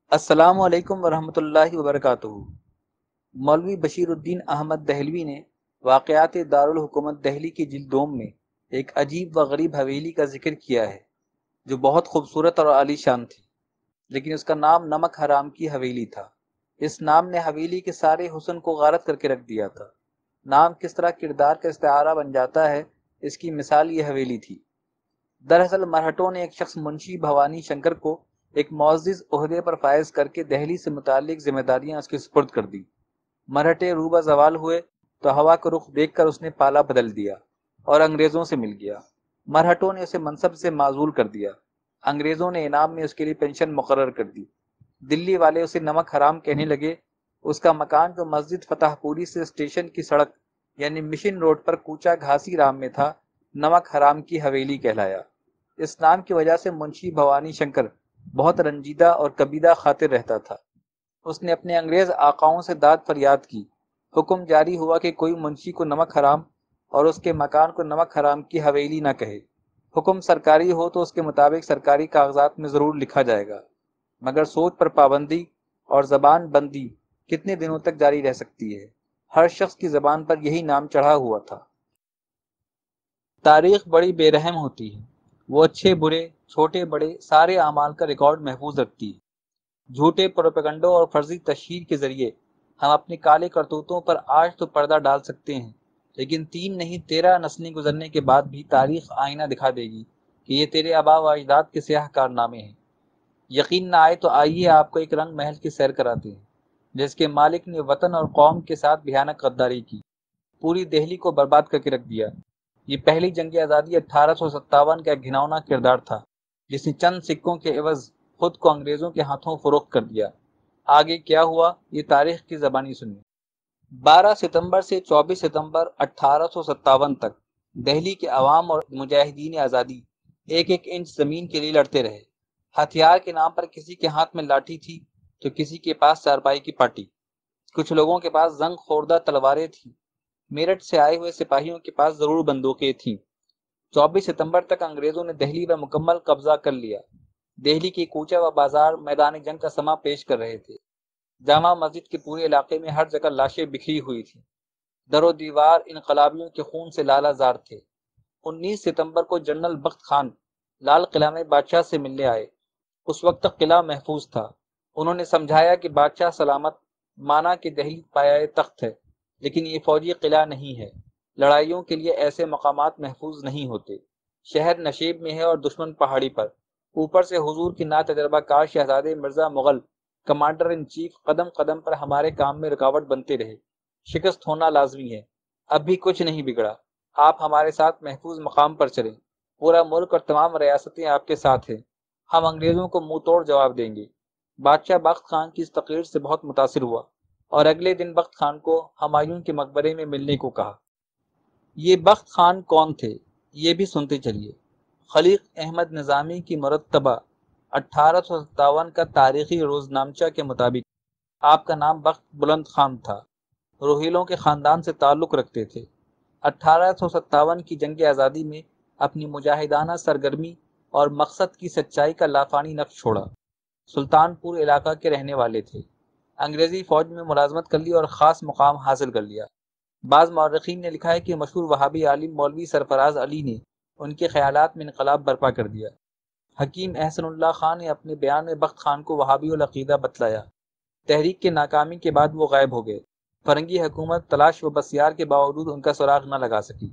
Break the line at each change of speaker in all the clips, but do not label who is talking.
السلام علیکم ورحمۃ اللہ وبرکاتہ۔ مولوی بشیر الدین احمد دہلوی نے واقعات دارالحکومت دہلی کی جلد دوم میں ایک عجیب و غریب حویلی کا ذکر کیا ہے جو بہت خوبصورت اور عالی شان تھی، لیکن اس کا نام نمک حرام کی حویلی تھا۔ اس نام نے حویلی کے سارے حسن کو غارت کر کے رکھ دیا تھا۔ نام کس طرح کردار کا استعارہ بن جاتا ہے، اس کی مثال یہ حویلی تھی۔ دراصل مرہٹوں نے ایک شخص منشی بھوانی شنکر کو ایک معزز عہدے پر فائز کر کے دہلی سے متعلق ذمہ داریاں اس کے سپرد کر دی۔ مرہٹے روبہ زوال ہوئے تو ہوا کا رخ دیکھ کر اس نے پالا بدل دیا اور انگریزوں سے مل گیا۔ مرہٹوں نے اسے منصب سے معزول کر دیا۔ انگریزوں نے انعام میں اس کے لیے پینشن مقرر کر دی۔ دلی والے اسے نمک حرام کہنے لگے۔ اس کا مکان جو مسجد فتح پوری سے اسٹیشن کی سڑک یعنی مشن روڈ پر کوچا گھاسی رام میں تھا، نمک حرام کی حویلی کہلایا۔ اس نام کی وجہ سے منشی بھوانی شنکر بہت رنجیدہ اور کبیدہ خاطر رہتا تھا۔ اس نے اپنے انگریز آقاؤں سے داد فریاد کی۔ حکم جاری ہوا کہ کوئی منشی کو نمک حرام اور اس کے مکان کو نمک حرام کی حویلی نہ کہے۔ حکم سرکاری ہو تو اس کے مطابق سرکاری کاغذات میں ضرور لکھا جائے گا، مگر سوچ پر پابندی اور زبان بندی کتنے دنوں تک جاری رہ سکتی ہے؟ ہر شخص کی زبان پر یہی نام چڑھا ہوا تھا۔ تاریخ بڑی بے رحم ہوتی ہے، وہ اچھے برے چھوٹے بڑے سارے اعمال کا ریکارڈ محفوظ رکھتی ہے۔ جھوٹے پروپیگنڈوں اور فرضی تشہیر کے ذریعے ہم اپنے کالے کرتوتوں پر آج تو پردہ ڈال سکتے ہیں، لیکن 3 نہیں 13 نسلیں گزرنے کے بعد بھی تاریخ آئینہ دکھا دے گی کہ یہ تیرے آبا و اجداد کے سیاہ کارنامے ہیں۔ یقین نہ آئے تو آئیے آپ کو ایک رنگ محل کی سیر کراتے ہیں، جس کے مالک نے وطن اور قوم کے ساتھ بھیانک غداری کی، پوری دہلی کو برباد کر کے رکھ دیا۔ یہ پہلی جنگ آزادی 1857 کا ایک گھناؤنا کردار تھا، جس نے چند سکوں کے عوض خود کو انگریزوں کے ہاتھوں فروخت کر دیا۔ آگے کیا ہوا، یہ تاریخ کی زبانی سنیے۔ 12 ستمبر سے 24 ستمبر 1857 تک دہلی کے عوام اور مجاہدین آزادی ایک ایک انچ زمین کے لیے لڑتے رہے۔ ہتھیار کے نام پر کسی کے ہاتھ میں لاٹھی تھی تو کسی کے پاس چارپائی کی پاٹی، کچھ لوگوں کے پاس زنگ خوردہ تلواریں تھیں، میرٹھ سے آئے ہوئے سپاہیوں کے پاس ضرور بندوقیں تھیں۔ 24 ستمبر تک انگریزوں نے دہلی پر مکمل قبضہ کر لیا۔ دہلی کی کوچہ و بازار میدان جنگ کا سما پیش کر رہے تھے۔ جامع مسجد کے پورے علاقے میں ہر جگہ لاشیں بکھری ہوئی تھیں۔ در و دیوار انقلابیوں کے خون سے لالہ زار تھے۔ 19 ستمبر کو جنرل بخت خان لال قلعہ میں بادشاہ سے ملنے آئے۔ اس وقت تک قلعہ محفوظ تھا۔ انہوں نے سمجھایا کہ بادشاہ سلامت، مانا کہ دہلی پایہ تخت ہے، لیکن یہ فوجی قلعہ نہیں ہے۔ لڑائیوں کے لیے ایسے مقامات محفوظ نہیں ہوتے۔ شہر نشیب میں ہے اور دشمن پہاڑی پر، اوپر سے حضور کی ناتجربہ کار شہزادے Mirza Mughal commander in chief قدم قدم پر ہمارے کام میں رکاوٹ بنتے رہے۔ شکست ہونا لازمی ہے۔ اب بھی کچھ نہیں بگڑا۔ آپ ہمارے ساتھ محفوظ مقام پر چلیں۔ پورا ملک اور تمام ریاستیں آپ کے ساتھ ہیں۔ ہم انگریزوں کو منہ توڑ جواب دیں گے۔ بادشاہ بخت خان کی اس تقریر سے بہت متاثر ہوا اور اگلے دن بخت خان کو ہمایوں کے مقبرے میں ملنے کو کہا۔ یہ بخت خان کون تھے، یہ بھی سنتے چلیے۔ خلیق احمد نظامی کی مرتبہ 1857 کا تاریخی روزنامچہ کے مطابق آپ کا نام بخت بلند خان تھا۔ روہیلوں کے خاندان سے تعلق رکھتے تھے۔ 1857 کی جنگ آزادی میں اپنی مجاہدانہ سرگرمی اور مقصد کی سچائی کا لافانی نقش چھوڑا۔ سلطان پور علاقہ کے رہنے والے تھے۔ انگریزی فوج میں ملازمت کر لی اور خاص مقام حاصل کر لیا۔ بعض مورخین نے لکھا ہے کہ مشہور وہابی عالم مولوی سرفراز علی نے ان کے خیالات میں انقلاب برپا کر دیا۔ حکیم احسن اللہ خان نے اپنے بیان میں بخت خان کو وہابی العقیدہ بتلایا۔ تحریک کے ناکامی کے بعد وہ غائب ہو گئے۔ فرنگی حکومت تلاش و بسیار کے باوجود ان کا سراغ نہ لگا سکی۔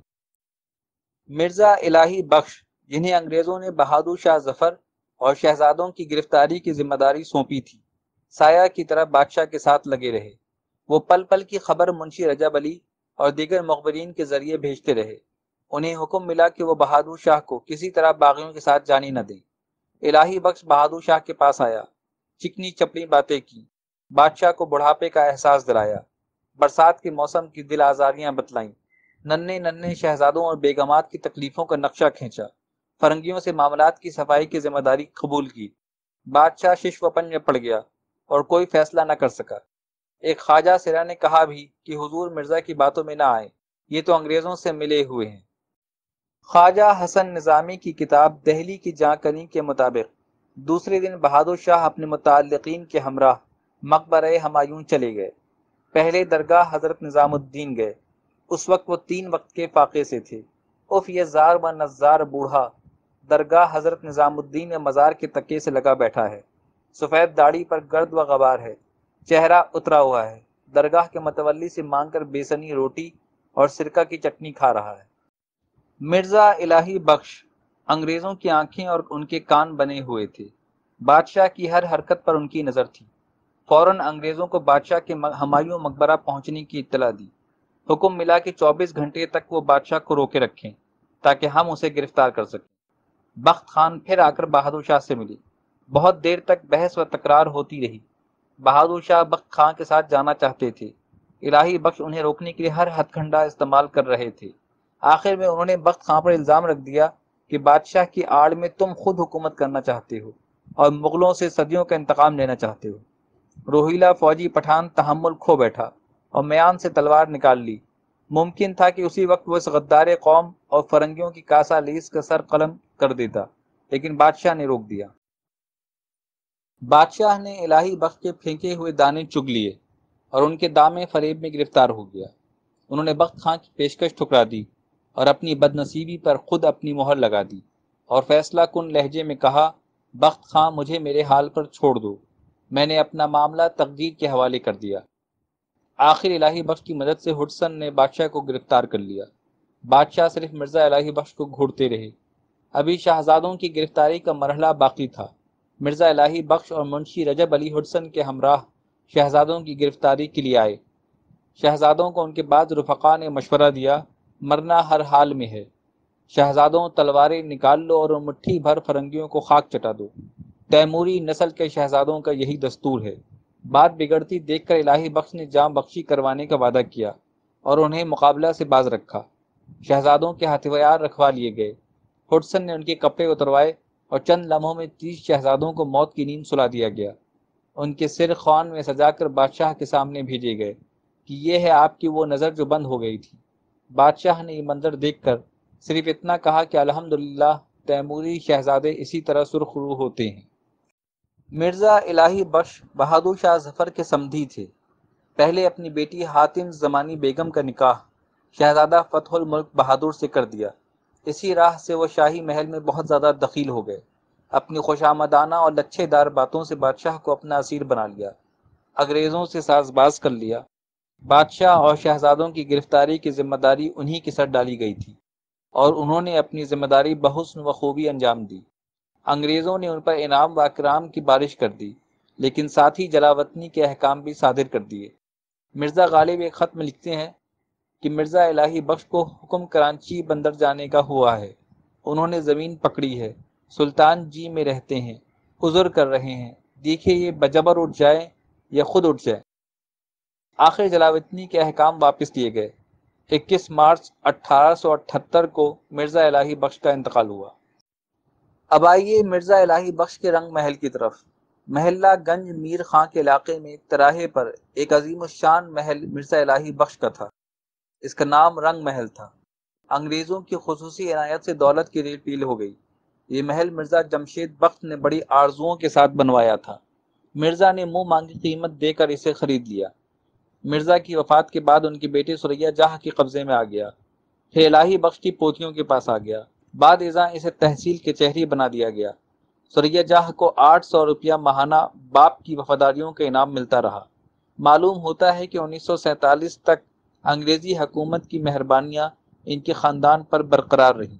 مرزا الہی بخش، جنہیں انگریزوں نے بہادر شاہ ظفر اور شہزادوں کی گرفتاری کی ذمہ داری سونپی تھی، سایہ کی طرح بادشاہ کے ساتھ لگے رہے۔ وہ پل پل کی خبر منشی رجب علی اور دیگر مخبرین کے ذریعے بھیجتے رہے۔ انہیں حکم ملا کہ وہ بہادر شاہ کو کسی طرح باغیوں کے ساتھ جانے نہ دیں۔ الہی بخش بہادر شاہ کے پاس آیا، چکنی چپڑی باتیں کی، بادشاہ کو بڑھاپے کا احساس دلایا، برسات کے موسم کی دل آزاریاں بتلائیں، ننھے ننھے شہزادوں اور بیگمات کی تکلیفوں کا نقشہ کھینچا، فرنگیوں سے معاملات کی صفائی کی ذمہ داری قبول کی۔ بادشاہ شش و پنج میں پڑ گیا اور کوئی فیصلہ نہ کر سکا۔ ایک خواجہ سرا نے کہا بھی کہ حضور مرزا کی باتوں میں نہ آئے، یہ تو انگریزوں سے ملے ہوئے ہیں۔ خواجہ حسن نظامی کی کتاب دہلی کی جاں کنی کے مطابق دوسرے دن بہادر شاہ اپنے متعلقین کے ہمراہ مقبرہ ہمایوں چلے گئے۔ پہلے درگاہ حضرت نظام الدین گئے۔ اس وقت وہ 3 وقت کے فاقے سے تھے۔ اف یہ زار و نزار بوڑھا درگاہ حضرت نظام الدین میں مزار کے تکے سے لگا بیٹھا ہے، سفید داڑھی پر گرد و غبار ہے، چہرہ اترا ہوا ہے، درگاہ کے متولی سے مانگ کر بیسنی روٹی اور سرکہ کی چٹنی کھا رہا ہے۔ مرزا الہی بخش انگریزوں کی آنکھیں اور ان کے کان بنے ہوئے تھے۔ بادشاہ کی ہر حرکت پر ان کی نظر تھی۔ فوراً انگریزوں کو بادشاہ کے ہمایوں مقبرہ پہنچنے کی اطلاع دی۔ حکم ملا کہ 24 گھنٹے تک وہ بادشاہ کو روکے رکھیں تاکہ ہم اسے گرفتار کر سکیں۔ بخت خان پھر آ کر بہادر شاہ سے ملی۔ بہت دیر تک بحث و تکرار ہوتی رہی۔ بہادر شاہ بخت خان کے ساتھ جانا چاہتے تھے۔ الہی بخش انہیں روکنے کے لیے ہر ہتھ کنڈا استعمال کر رہے تھے۔ آخر میں انہوں نے بخت خان پر الزام رکھ دیا کہ بادشاہ کی آڑ میں تم خود حکومت کرنا چاہتے ہو اور مغلوں سے صدیوں کا انتقام لینا چاہتے ہو۔ روہیلا فوجی پٹھان تحمل کھو بیٹھا اور میان سے تلوار نکال لی۔ ممکن تھا کہ اسی وقت وہ اس غدار قوم اور فرنگیوں کی کاسا لیس کا سر قلم کر دیتا، لیکن بادشاہ نے روک دیا۔ بادشاہ نے الہی بخش کے پھینکے ہوئے دانے چگ لیے اور ان کے دامے فریب میں گرفتار ہو گیا۔ انہوں نے بخت خان کی پیشکش ٹھکرا دی اور اپنی بد نصیبی پر خود اپنی مہر لگا دی اور فیصلہ کن لہجے میں کہا، بخت خان مجھے میرے حال پر چھوڑ دو، میں نے اپنا معاملہ تقدیر کے حوالے کر دیا۔ آخر الہی بخش کی مدد سے ہڈسن نے بادشاہ کو گرفتار کر لیا۔ بادشاہ صرف مرزا الہی بخش کو گھورتے رہے۔ ابھی شہزادوں کی گرفتاری کا مرحلہ باقی تھا۔ مرزا الہی بخش اور منشی رجب علی ہڈسن کے ہمراہ شہزادوں کی گرفتاری کے لیے آئے۔ شہزادوں کو ان کے بعد رفقا نے مشورہ دیا، مرنا ہر حال میں ہے، شہزادوں تلواریں نکال لو اور مٹھی بھر فرنگیوں کو خاک چٹا دو۔ تیموری نسل کے شہزادوں کا یہی دستور ہے۔ بات بگڑتی دیکھ کر الہی بخش نے جاں بخشی کروانے کا وعدہ کیا اور انہیں مقابلہ سے باز رکھا۔ شہزادوں کے ہتھیار رکھوا لیے گئے۔ ہڈسن نے ان کے کپڑے اتروائے اور چند لمحوں میں 30 شہزادوں کو موت کی نیند سلا دیا گیا۔ ان کے سر خوان میں سجا کر بادشاہ کے سامنے بھیجے گئے کہ یہ ہے آپ کی وہ نظر جو بند ہو گئی تھی۔ بادشاہ نے یہ منظر دیکھ کر صرف اتنا کہا کہ الحمدللہ، تیموری شہزادے اسی طرح سرخ روح ہوتے ہیں۔ مرزا الہی بخش بہادر شاہ ظفر کے سمدھی تھے۔ پہلے اپنی بیٹی حاتم زمانی بیگم کا نکاح شہزادہ فتح الملک بہادر سے کر دیا۔ اسی راہ سے وہ شاہی محل میں بہت زیادہ دخیل ہو گئے۔ اپنی خوشامدانہ اور لچھے دار باتوں سے بادشاہ کو اپنا اسیر بنا لیا، انگریزوں سے ساز باز کر لیا۔ بادشاہ اور شہزادوں کی گرفتاری کی ذمہ داری انہی کے سر ڈالی گئی تھی اور انہوں نے اپنی ذمہ داری بحسن و خوبی انجام دی۔ انگریزوں نے ان پر انعام و اکرام کی بارش کر دی، لیکن ساتھ ہی جلاوطنی کے احکام بھی صادر کر دیے۔ مرزا غالب ایک خط میں لکھتے ہیں کہ مرزا الہی بخش کو حکم کراچی بندر جانے کا ہوا ہے، انہوں نے زمین پکڑی ہے، سلطان جی میں رہتے ہیں، عذر کر رہے ہیں، دیکھیے یہ بجبر اٹھ جائے یا خود اٹھ جائے۔ آخر جلاوطنی کے احکام واپس لیے گئے۔ 21 مارچ 1878 کو مرزا الہی بخش کا انتقال ہوا۔ اب آئیے مرزا الہی بخش کے رنگ محل کی طرف۔ محلہ گنج میر خاں کے علاقے میں تراہے پر ایک عظیم الشان محل مرزا الہی بخش کا تھا۔ اس کا نام رنگ محل تھا۔ انگریزوں کی خصوصی عنایت سے دولت کی ریل پیل ہو گئی۔ یہ محل مرزا جمشید بخت نے بڑی آرزوؤں کے ساتھ بنوایا تھا۔ مرزا نے منہ مانگی قیمت دے کر اسے خرید لیا۔ مرزا کی وفات کے بعد ان کی بیٹی ثریا جہاں کے قبضے میں آ گیا، پھر الہی بخش کی پوتیوں کے پاس آ گیا۔ بعد ازاں اسے تحصیل کے چہری بنا دیا گیا۔ ثریا جہاں کو 800 روپیہ ماہانہ باپ کی وفاداریوں کا انعام ملتا رہا۔ معلوم ہوتا ہے کہ 1947 تک انگریزی حکومت کی مہربانیاں ان کے خاندان پر برقرار رہیں۔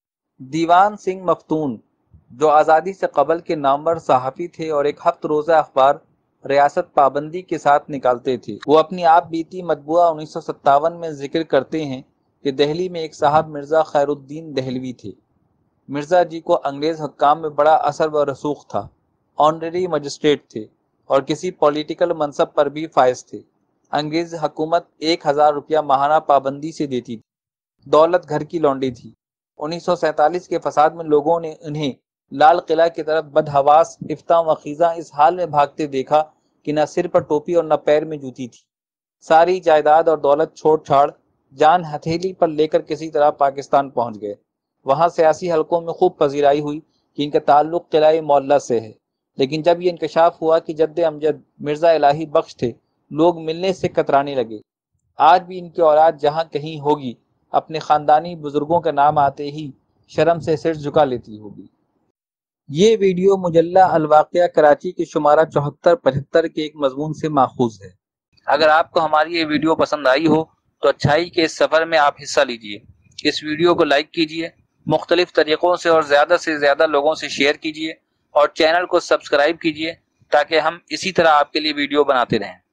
دیوان سنگھ مفتون، جو آزادی سے قبل کے نامور صحافی تھے اور ایک ہفت روزہ اخبار ریاست پابندی کے ساتھ نکالتے تھے، وہ اپنی آپ بیتی مطبوعہ 1957 میں ذکر کرتے ہیں کہ دہلی میں ایک صاحب مرزا خیر الدین دہلوی تھے۔ مرزا جی کو انگریز حکام میں بڑا اثر و رسوخ تھا، آنریری مجسٹریٹ تھے اور کسی پولیٹیکل منصب پر بھی فائز تھے۔ انگریز حکومت 1000 روپیہ ماہانہ پابندی سے دیتی تھی۔ دولت گھر کی لونڈی تھی۔ 1947 کے فساد میں لوگوں نے انہیں لال قلعہ کی طرف بدحواس افتاں و خیزاں اس حال میں بھاگتے دیکھا کہ نہ سر پر ٹوپی اور نہ پیر میں جوتی تھی۔ ساری جائیداد اور دولت چھوڑ چھاڑ جان ہتھیلی پر لے کر کسی طرح پاکستان پہنچ گئے۔ وہاں سیاسی حلقوں میں خوب پذیرائی ہوئی کہ ان کا تعلق قلعہ معلیٰ سے ہے، لیکن جب یہ انکشاف ہوا کہ جد امجد مرزا الہی بخش تھے، لوگ ملنے سے کترانے لگے۔ آج بھی ان کی اولاد جہاں کہیں ہوگی، اپنے خاندانی بزرگوں کا نام آتے ہی شرم سے سر جھکا لیتی ہوگی۔ یہ ویڈیو مجلہ الواقعہ کراچی کے شمارہ 74-75 کے ایک مضمون سے ماخوذ ہے۔ اگر آپ کو ہماری یہ ویڈیو پسند آئی ہو تو اچھائی کے اس سفر میں آپ حصہ لیجئے۔ اس ویڈیو کو لائک کیجئے، مختلف طریقوں سے اور زیادہ لوگوں سے شیئر کیجئے اور چینل کو سبسکرائب کیجئے تاکہ ہم اسی طرح آپ کے لیے ویڈیو بناتے رہیں۔